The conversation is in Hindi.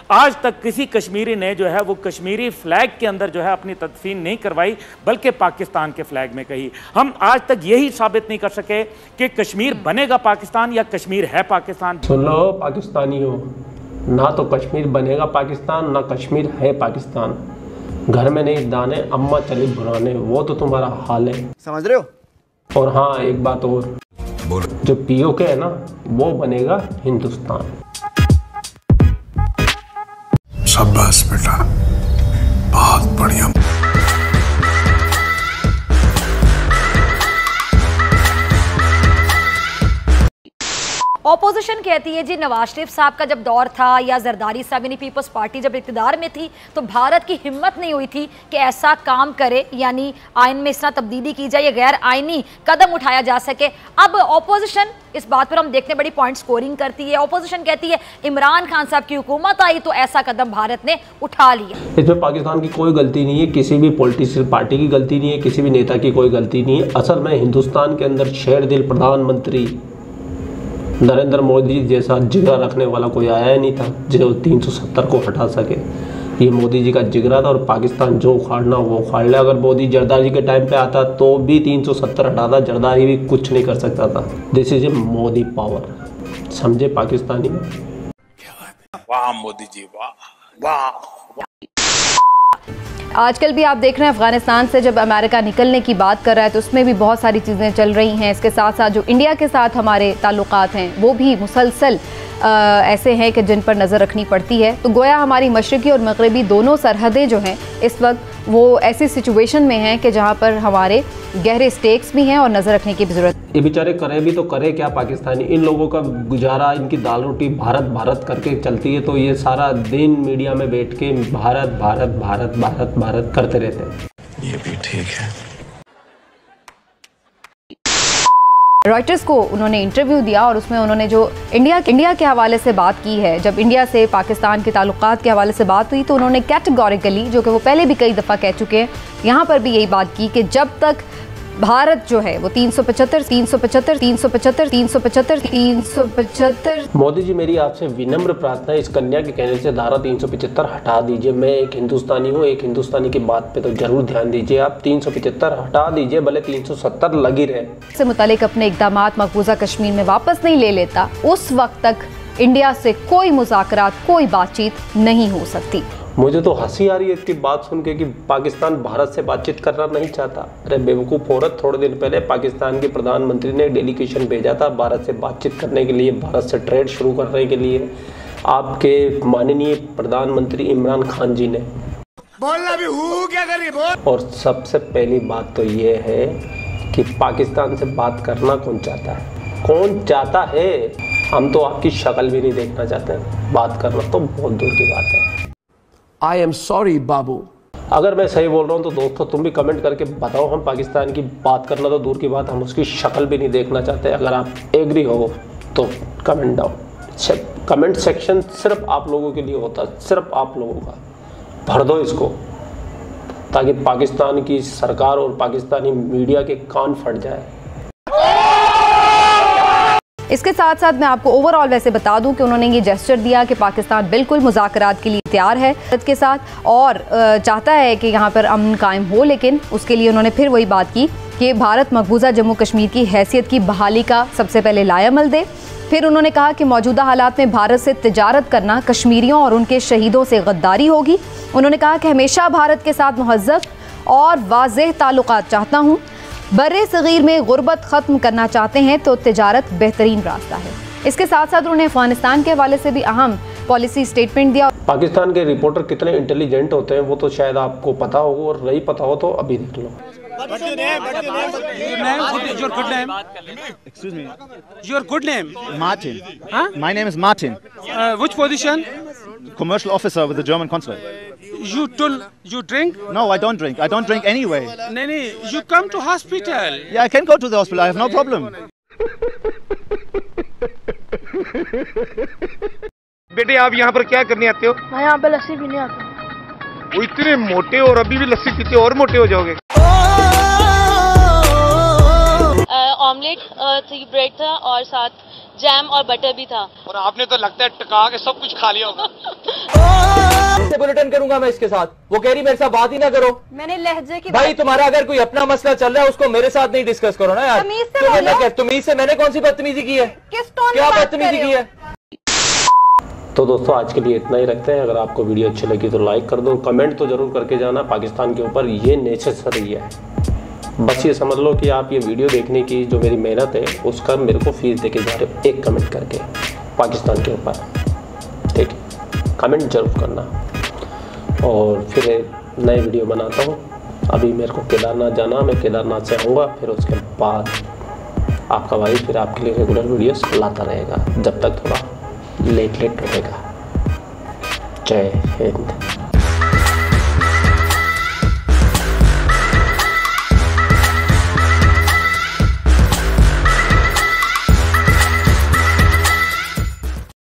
आज तक किसी कश्मीरी ने जो है वो कश्मीरी फ्लैग के अंदर जो है अपनी तदफीन नहीं करवाई, बल्कि पाकिस्तान के फ्लैग में कही। हम आज तक यही साबित नहीं कर सके कि कश्मीर बनेगा पाकिस्तान या कश्मीर है पाकिस्तान। सुन लो पाकिस्तानी हो, ना तो कश्मीर बनेगा पाकिस्तान, ना कश्मीर है पाकिस्तान। घर में नहीं दाने, अम्मा चली बुराने, वो तो तुम्हारा हाल है, समझ रहे हो। और हाँ एक बात और, जो पीओके है ना वो बनेगा हिंदुस्तान। शाबाश बेटा, बहुत बढ़िया। ऑपोजिशन कहती है जी नवाज शरीफ साहब का जब दौर था या जरदारी साहब यानी पीपल्स पार्टी जब इक़्तिदार में थी तो भारत की हिम्मत नहीं हुई थी कि ऐसा काम करे, यानी आइन में इस तरह तब्दीली की जाए या गैर आइनी कदम उठाया जा सके। अब ऑपोजिशन इस बात पर हम देखते हैं बड़ी पॉइंट स्कोरिंग करती है। ऑपोजिशन कहती है इमरान खान साहब की हुकूमत आई तो ऐसा कदम भारत ने उठा लिया। इसमें पाकिस्तान की कोई गलती नहीं है, किसी भी पॉलिटिशियन पार्टी की गलती नहीं है, किसी भी नेता की कोई गलती नहीं है। असल में हिंदुस्तान के अंदर शेर दिल प्रधानमंत्री नरेंद्र मोदी जैसा जिगरा रखने वाला कोई आया ही नहीं था जो 370 को हटा सके। ये मोदी जी का जिगरा था और पाकिस्तान जो उखाड़ना वो उखाड़ ले। अगर मोदी जरदारी के टाइम पे आता तो भी 370 हटाता, जरदारी भी कुछ नहीं कर सकता था। This is a Modi power, समझे पाकिस्तानी में। वाह मोदी जी, वाह वाह। आजकल भी आप देख रहे हैं अफगानिस्तान से जब अमेरिका निकलने की बात कर रहा है तो उसमें भी बहुत सारी चीज़ें चल रही हैं। इसके साथ साथ जो इंडिया के साथ हमारे ताल्लुकात हैं वो भी मुसलसल ऐसे हैं कि जिन पर नज़र रखनी पड़ती है। तो गोया हमारी मशरक़ी और मगरबी दोनों सरहदें जो हैं इस वक्त वो ऐसी सिचुएशन में हैं कि जहाँ पर हमारे गहरे स्टेक्स भी हैं और नज़र रखने की भी ज़रूरत। ये बेचारे करे भी तो करे क्या पाकिस्तानी, इन लोगों का गुजारा, इनकी दाल रोटी भारत भारत करके चलती है, तो ये सारा दिन मीडिया में बैठ के भारत भारत भारत भारत भारत करते रहते हैं। ये भी ठीक है। रॉयटर्स को उन्होंने इंटरव्यू दिया और उसमें उन्होंने जो इंडिया के हवाले से बात की है, जब इंडिया से पाकिस्तान के ताल्लुकात के हवाले से बात हुई तो उन्होंने कैटेगोरिकली, जो कि वो पहले भी कई दफ़ा कह चुके हैं, यहाँ पर भी यही बात की कि जब तक भारत जो है वो 375 मोदी जी मेरी आपसे विनम्र प्रार्थना है, इस कन्या के कहने से धारा 375 हटा दीजिए। मैं एक हिंदुस्तानी हूँ, एक हिंदुस्तानी की बात पे तो जरूर ध्यान दीजिए। आप 375 हटा दीजिए, भले 370 लगी रहे। से मुतालिक अपने इक़दामात मकबूजा कश्मीर में वापस नहीं ले लेता उस वक्त तक इंडिया से कोई मुज़ाकरात, कोई बातचीत नहीं हो सकती। मुझे तो हंसी आ रही है इसकी बात सुन के कि पाकिस्तान भारत से बातचीत करना नहीं चाहता। अरे बेवकूफ़ औरत, थोड़े दिन पहले पाकिस्तान के प्रधानमंत्री ने डेलीगेशन भेजा था भारत से बातचीत करने के लिए, भारत से ट्रेड शुरू करने के लिए। आपके माननीय प्रधानमंत्री इमरान खान जी ने बोलना भी हूँ क्या करिए बोल। और सबसे पहली बात तो ये है कि पाकिस्तान से बात करना कौन चाहता है, कौन चाहता है? हम तो आपकी शक्ल भी नहीं देखना चाहते हैं, बात करना तो बहुत दूर की बात है। I am sorry बाबू। अगर मैं सही बोल रहा हूँ तो दोस्तों तुम भी कमेंट करके बताओ। हम पाकिस्तान की बात करना तो दूर की बात, हम उसकी शक्ल भी नहीं देखना चाहते। अगर आप एग्री हो तो कमेंट डाउन। कमेंट सेक्शन सिर्फ आप लोगों के लिए होता है, सिर्फ आप लोगों का। भर दो इसको ताकि पाकिस्तान की सरकार और पाकिस्तानी मीडिया के कान फट जाए। इसके साथ साथ मैं आपको ओवरऑल वैसे बता दूं कि उन्होंने ये जेस्चर दिया कि पाकिस्तान बिल्कुल मुज़ाकरात के लिए तैयार है भारत के साथ और चाहता है कि यहाँ पर अमन कायम हो, लेकिन उसके लिए उन्होंने फिर वही बात की कि भारत मकबूजा जम्मू कश्मीर की हैसियत की बहाली का सबसे पहले लाएअमल दे। फिर उन्होंने कहा कि मौजूदा हालात में भारत से तिजारत करना कश्मीरियों और उनके शहीदों से गद्दारी होगी। उन्होंने कहा कि हमेशा भारत के साथ महज़्ज़ब और वाज़ेह ताल्लुकात चाहता हूँ। बर्रे सगीर में गुर्बत ख़त्म करना चाहते हैं तो तिजारत बेहतरीन रास्ता है। इसके साथ साथ उन्होंने अफगानिस्तान के हवाले से भी अहम पॉलिसी स्टेटमेंट दिया। पाकिस्तान के रिपोर्टर कितने इंटेलिजेंट होते हैं वो तो शायद आपको पता होगा, और नहीं पता हो तो अभी देख लो। Your good name? Martin. Huh? My name is Martin. Which position? Commercial officer with the German consulate. You drink? No, I don't drink. I don't drink anyway. No, you come to hospital. Yeah, I can go to the hospital. I have no problem. बेटे आप यहाँ पर क्या करने आते हो? मैं यहाँ पे लस्सी पीने आता हूँ। वो इतने मोटे और अभी भी लस्सी पीते और मोटे हो जाओगे। ऑमलेट थी, ब्रेड था और साथ जैम और बटर भी था। और आपने तो लगता है टका के सब कुछ खा लिया होगा। बुलेटिन करूंगा मैं इसके साथ। वो कह रही मेरे साथ बात ही ना करो। मैंने लहजे की भाई तुम्हारा अगर कोई अपना मसला चल रहा है उसको मेरे साथ नहीं डिस्कस करो ना यार। तमीज से मैंने कौन सी बदतमीजी की है? क्या बदतमीजी की है? तो दोस्तों आज के लिए इतना ही रखते हैं। अगर आपको वीडियो अच्छी लगी तो लाइक कर दो, कमेंट तो जरूर करके जाना पाकिस्तान के ऊपर, ये नेसेसरी है। बस ये समझ लो कि आप ये वीडियो देखने की जो मेरी मेहनत है उसका मेरे को फीस देके जा रहे हो, एक कमेंट करके पाकिस्तान के ऊपर, ठीक है? कमेंट जरूर करना और फिर नए वीडियो बनाता हूँ। अभी मेरे को केदारनाथ जाना, मैं केदारनाथ से आऊँगा, फिर उसके बाद आपका भाई फिर आपके लिए रेगुलर वीडियोस लाता रहेगा, जब तक थोड़ा लेट रहेगा। जय हिंद।